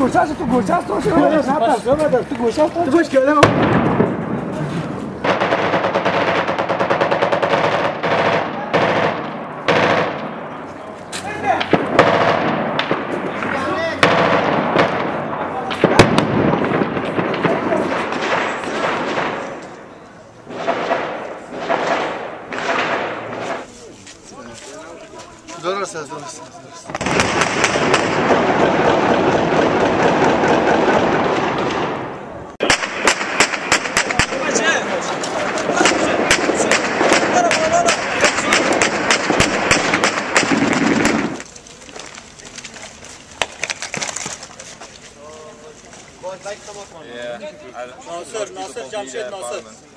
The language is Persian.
گوشه است تو گوشه است تو گوشه است تو گوش کردم درست. ناصر جمشید ناصر